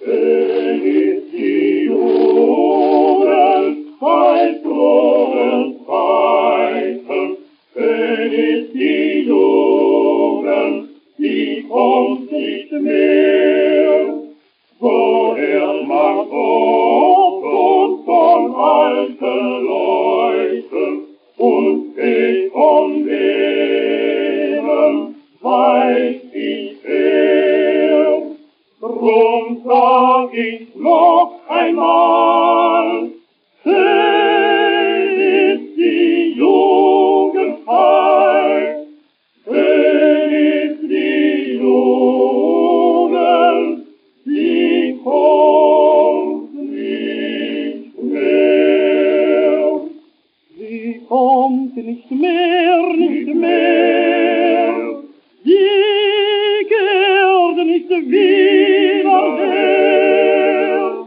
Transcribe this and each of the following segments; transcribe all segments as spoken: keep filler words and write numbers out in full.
Schön ist die Jugend, bei frohen Zeiten. Schön ist die Jugend, die kommt nicht mehr. So hört man oft von alten Leuten und ich von denen weiß ich sehr. Drum sag ich noch einmal, schön ist die Jugendzeit, schön ist die Jugend, sie kommt nicht mehr. Sie kommt nicht mehr, nicht mehr, sie kehrt nicht wieder her.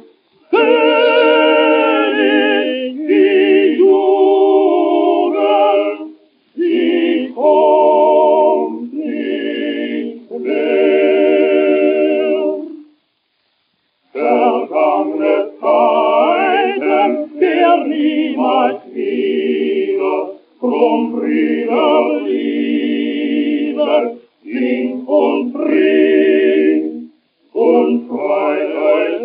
Schön ist die Jugend, sie kommt nicht mehr. Vergangene Zeiten kehren niemals wieder, drum Brüder, Liebe, sing und bring, und freut euch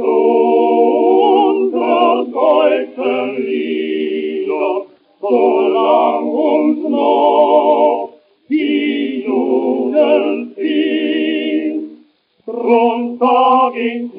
unter deutschen Lieder, solang uns noch die Jugend dient. Drum sag ich